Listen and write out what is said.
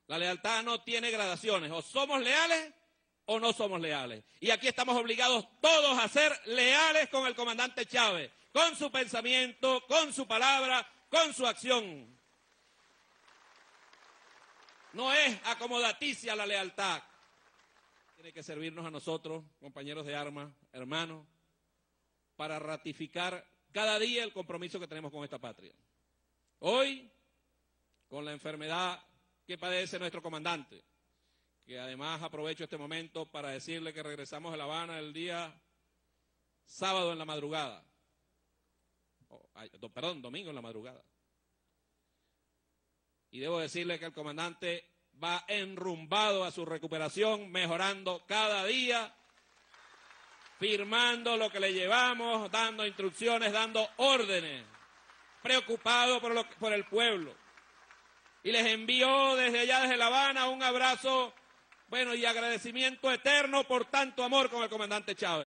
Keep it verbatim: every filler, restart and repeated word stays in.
La lealtad no tiene gradaciones, o somos leales o no somos leales. Y aquí estamos obligados todos a ser leales con el comandante Chávez, con su pensamiento, con su palabra, con su acción. No es acomodaticia la lealtad. Tiene que servirnos a nosotros, compañeros de armas, hermanos, para ratificar cada día el compromiso que tenemos con esta patria. Hoy, con la enfermedad que padece nuestro comandante, que además aprovecho este momento para decirle que regresamos a La Habana el día sábado en la madrugada, oh, ay, perdón, domingo en la madrugada. Y debo decirle que el comandante va enrumbado a su recuperación, mejorando cada día, firmando lo que le llevamos, dando instrucciones, dando órdenes, preocupado por, lo, por el pueblo. Y les envío desde allá, desde La Habana, un abrazo, bueno, y agradecimiento eterno por tanto amor con el comandante Chávez.